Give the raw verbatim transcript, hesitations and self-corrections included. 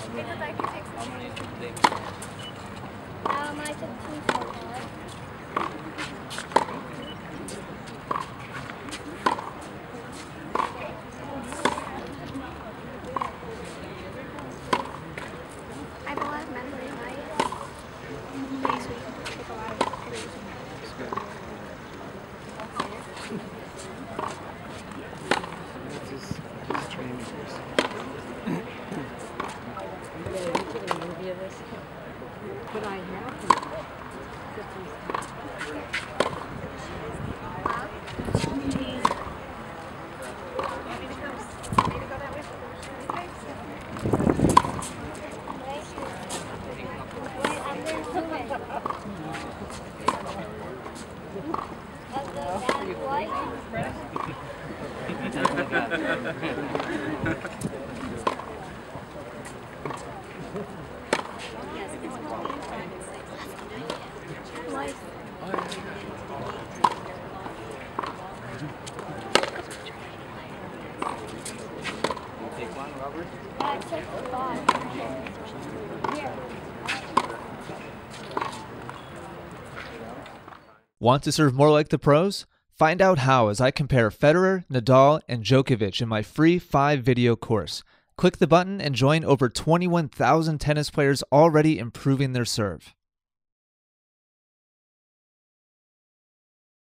Because I can take some. Um, I took two so far. I have a lot of memory, right? Pretty sweet. Take a lot of pictures. But I have Take one, Robert. I took five. Here. Want to serve more like the pros? Find out how as I compare Federer, Nadal, and Djokovic in my free five video course. Click the button and join over twenty-one thousand tennis players already improving their serve.